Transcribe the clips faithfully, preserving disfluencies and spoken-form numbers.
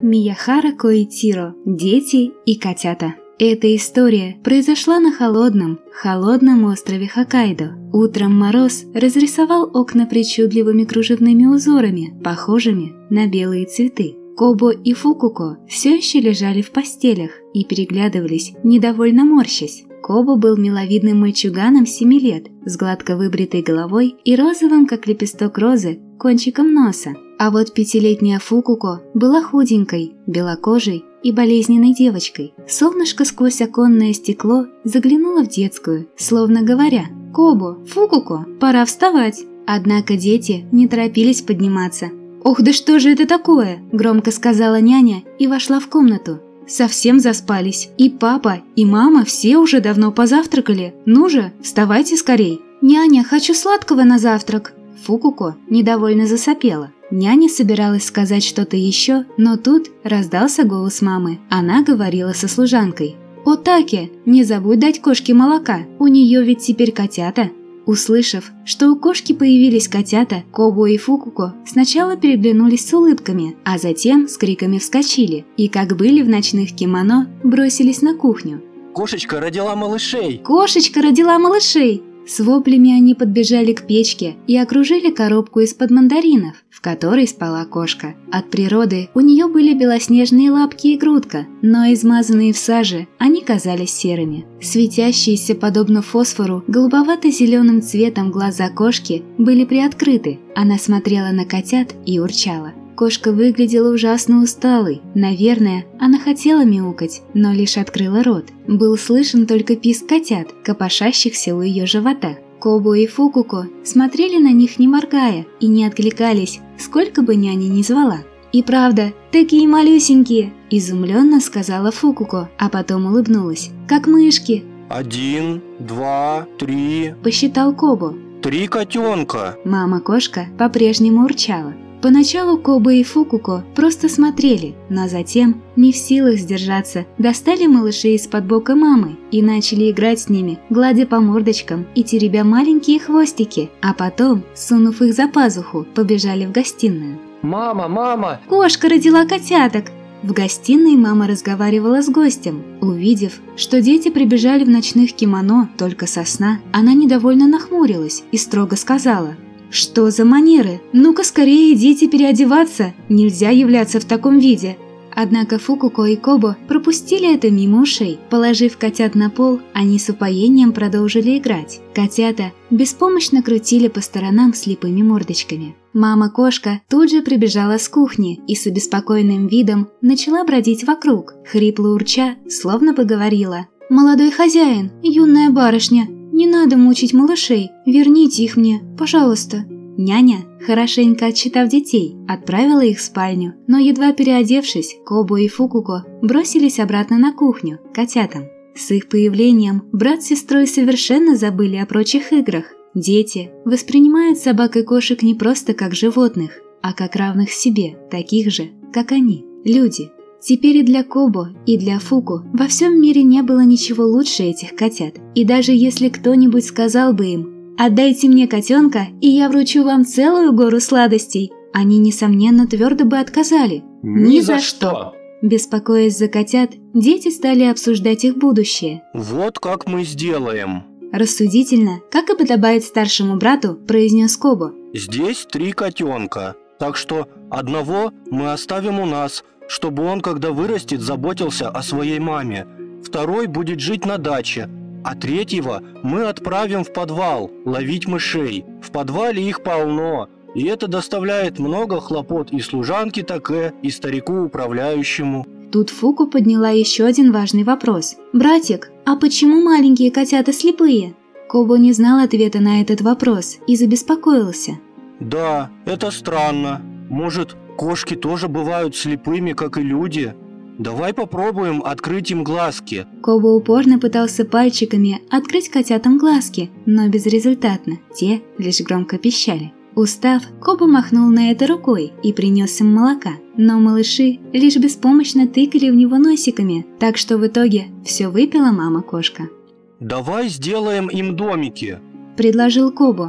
Миядхара Коитиро. Дети и котята. Эта история произошла на холодном, холодном острове Хоккайдо. Утром мороз разрисовал окна причудливыми кружевными узорами, похожими на белые цветы. Кобо и Фукуко все еще лежали в постелях и переглядывались, недовольно морщась. Кобо был миловидным мальчуганом семи лет, с гладко выбритой головой и розовым, как лепесток розы, кончиком носа. А вот пятилетняя Фукуко была худенькой, белокожей и болезненной девочкой. Солнышко сквозь оконное стекло заглянуло в детскую, словно говоря: «Кобо, Фукуко, пора вставать». Однако дети не торопились подниматься. «Ох, да что же это такое?» – громко сказала няня и вошла в комнату. «Совсем заспались. И папа, и мама все уже давно позавтракали. Ну же, вставайте скорей». «Няня, хочу сладкого на завтрак». Фукуко недовольно засопела. Няня собиралась сказать что-то еще, но тут раздался голос мамы. Она говорила со служанкой. «О, Таке, не забудь дать кошке молока, у нее ведь теперь котята». Услышав, что у кошки появились котята, Кобо и Фукуко сначала переглянулись с улыбками, а затем с криками вскочили и, как были в ночных кимоно, бросились на кухню. «Кошечка родила малышей!» «Кошечка родила малышей!» С воплями они подбежали к печке и окружили коробку из-под мандаринов, в которой спала кошка. От природы у нее были белоснежные лапки и грудка, но измазанные в саже они казались серыми. Светящиеся, подобно фосфору, голубовато-зеленым цветом глаза кошки были приоткрыты. Она смотрела на котят и урчала. Кошка выглядела ужасно усталой. Наверное, она хотела мяукать, но лишь открыла рот. Был слышен только писк котят, копошащихся у ее живота. Кобо и Фукуко смотрели на них не моргая и не откликались, сколько бы няня ни звала. «И правда, такие малюсенькие!» – изумленно сказала Фукуко, а потом улыбнулась. «Как мышки!» «Один, два, три...» – посчитал Кобо. «Три котенка!» Мама-кошка по-прежнему урчала. Поначалу Кобо и Фукуко просто смотрели, но затем, не в силах сдержаться, достали малышей из-под бока мамы и начали играть с ними, гладя по мордочкам и теребя маленькие хвостики, а потом, сунув их за пазуху, побежали в гостиную. «Мама, мама!» «Кошка родила котяток!» В гостиной мама разговаривала с гостем. Увидев, что дети прибежали в ночных кимоно только со сна, она недовольно нахмурилась и строго сказала: «Что за манеры? Ну-ка скорее идите переодеваться, нельзя являться в таком виде». Однако Фукуко и Кобо пропустили это мимо ушей. Положив котят на пол, они с упоением продолжили играть. Котята беспомощно крутили по сторонам слепыми мордочками. Мама-кошка тут же прибежала с кухни и с обеспокоенным видом начала бродить вокруг, хрипло урча, словно бы говорила: «Молодой хозяин, юная барышня, не надо мучить малышей, верните их мне, пожалуйста». Няня, хорошенько отчитав детей, отправила их в спальню, но едва переодевшись, Кобо и Фукуко бросились обратно на кухню, к котятам. С их появлением брат с сестрой совершенно забыли о прочих играх. Дети воспринимают собак и кошек не просто как животных, а как равных себе, таких же, как они, люди. Теперь и для Кобо, и для Фуку во всем мире не было ничего лучше этих котят. И даже если кто-нибудь сказал бы им: «Отдайте мне котенка, и я вручу вам целую гору сладостей», они, несомненно, твердо бы отказали. «Ни за что!» Беспокоясь за котят, дети стали обсуждать их будущее. «Вот как мы сделаем». Рассудительно, как и подобает старшему брату, произнес Кобо. «Здесь три котенка, так что одного мы оставим у нас, чтобы он, когда вырастет, заботился о своей маме. Второй будет жить на даче, а третьего мы отправим в подвал ловить мышей. В подвале их полно, и это доставляет много хлопот и служанке Таке, и старику управляющему». Тут Фуку подняла еще один важный вопрос. «Братик, а почему маленькие котята слепые?» Кобо не знал ответа на этот вопрос и забеспокоился. «Да, это странно. Может, кошки тоже бывают слепыми, как и люди? Давай попробуем открыть им глазки». Кобо упорно пытался пальчиками открыть котятам глазки, но безрезультатно, те лишь громко пищали. Устав, Кобо махнул на это рукой и принес им молока, но малыши лишь беспомощно тыкали в него носиками, так что в итоге все выпила мама-кошка. «Давай сделаем им домики», – предложил Кобо.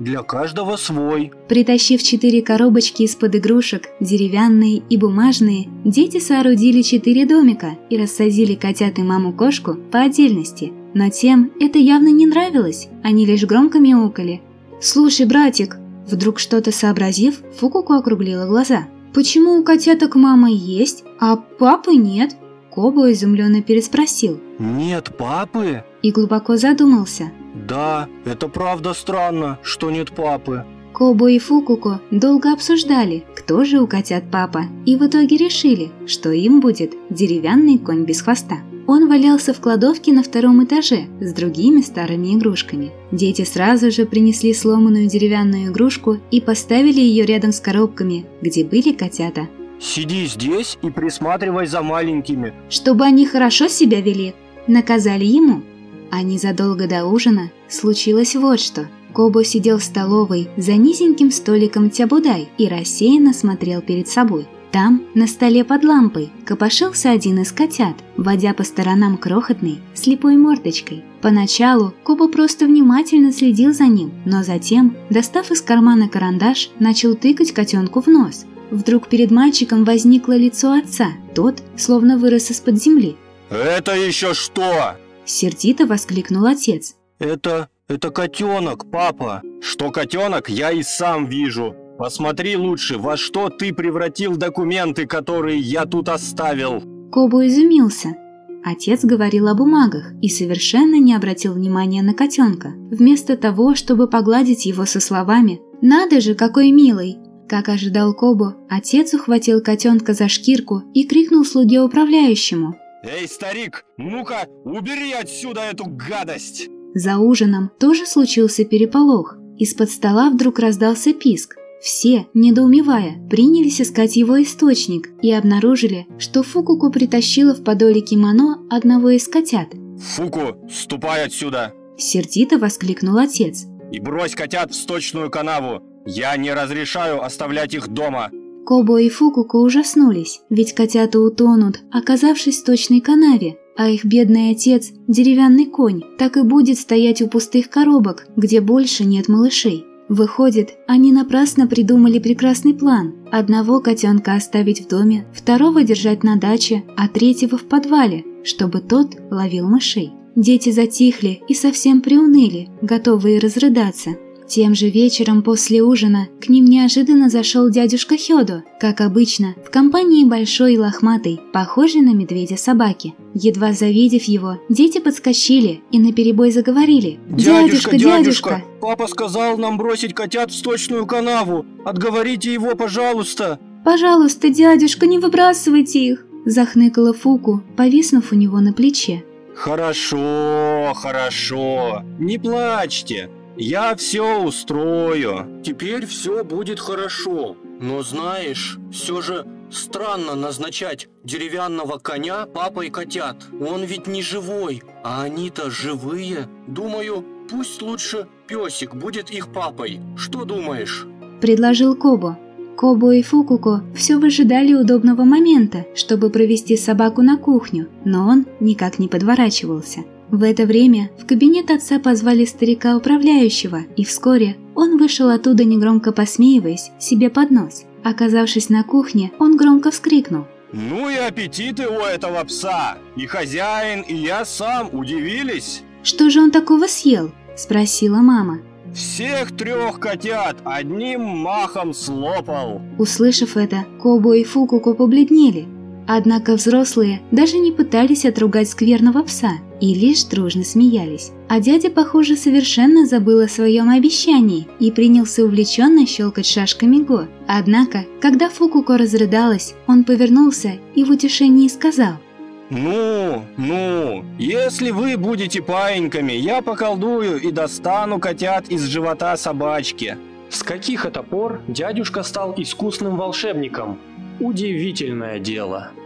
для каждого свой. Притащив четыре коробочки из-под игрушек, деревянные и бумажные, дети соорудили четыре домика и рассадили котят и маму-кошку по отдельности. Но тем это явно не нравилось, они лишь громко мяукали. «Слушай, братик!» Вдруг что-то сообразив, Фукуко округлила глаза. «Почему у котяток мама есть, а папы нет?» Кобо изумленно переспросил. «Нет папы?» И глубоко задумался. «Да, это правда странно, что нет папы». Кобо и Фукуко долго обсуждали, кто же у котят папа, и в итоге решили, что им будет деревянный конь без хвоста. Он валялся в кладовке на втором этаже с другими старыми игрушками. Дети сразу же принесли сломанную деревянную игрушку и поставили ее рядом с коробками, где были котята. «Сиди здесь и присматривай за маленькими». Чтобы они хорошо себя вели, наказали ему. А незадолго до ужина случилось вот что. Кобо сидел в столовой за низеньким столиком тябудай и рассеянно смотрел перед собой. Там, на столе под лампой, копошился один из котят, водя по сторонам крохотной, слепой мордочкой. Поначалу Кобо просто внимательно следил за ним, но затем, достав из кармана карандаш, начал тыкать котенку в нос. Вдруг перед мальчиком возникло лицо отца, тот словно вырос из-под земли. «Это еще что?» — сердито воскликнул отец. «Это... это котенок, папа». «Что котенок, я и сам вижу. Посмотри лучше, во что ты превратил документы, которые я тут оставил». Кобо изумился. Отец говорил о бумагах и совершенно не обратил внимания на котенка. Вместо того, чтобы погладить его со словами «Надо же, какой милый!», как ожидал Кобо, отец ухватил котенка за шкирку и крикнул слуге управляющему: «Эй, старик, ну-ка, убери отсюда эту гадость!» За ужином тоже случился переполох. Из-под стола вдруг раздался писк. Все, недоумевая, принялись искать его источник и обнаружили, что Фукуко притащила в подоле кимоно одного из котят. «Фуку, ступай отсюда!» — сердито воскликнул отец. «И брось котят в сточную канаву! Я не разрешаю оставлять их дома!» Кобо и Фукуко ужаснулись, ведь котята утонут, оказавшись в сточной канаве, а их бедный отец, деревянный конь, так и будет стоять у пустых коробок, где больше нет малышей. Выходит, они напрасно придумали прекрасный план. Одного котенка оставить в доме, второго держать на даче, а третьего в подвале, чтобы тот ловил мышей. Дети затихли и совсем приуныли, готовые разрыдаться. Тем же вечером после ужина к ним неожиданно зашел дядюшка Хёдо, как обычно, в компании большой и лохматой, похожей на медведя собаки. Едва завидев его, дети подскочили и наперебой заговорили: «Дядюшка, дядюшка, дядюшка! Папа сказал нам бросить котят в сточную канаву! Отговорите его, пожалуйста!» «Пожалуйста, дядюшка, не выбрасывайте их!» — захныкала Фуку, повиснув у него на плече. «Хорошо, хорошо, не плачьте! Я все устрою. Теперь все будет хорошо. Но знаешь, все же странно назначать деревянного коня папой котят. Он ведь не живой, а они-то живые. Думаю, пусть лучше песик будет их папой. Что думаешь?» — предложил Кобо. Кобо и Фукуко все выжидали удобного момента, чтобы провести собаку на кухню, но он никак не подворачивался. В это время в кабинет отца позвали старика-управляющего, и вскоре он вышел оттуда, негромко посмеиваясь себе под нос. Оказавшись на кухне, он громко вскрикнул: «Ну и аппетиты у этого пса! И хозяин, и я сам удивились!» «Что же он такого съел?» – спросила мама. «Всех трех котят одним махом слопал!» Услышав это, Кобо и Фукуко побледнели. Однако взрослые даже не пытались отругать скверного пса и лишь дружно смеялись. А дядя, похоже, совершенно забыл о своем обещании и принялся увлеченно щелкать шашками го. Однако, когда Фукуко разрыдалась, он повернулся и в утешении сказал: «Ну, ну, если вы будете паиньками, я поколдую и достану котят из живота собачки». С каких это пор дядюшка стал искусным волшебником? Удивительное дело.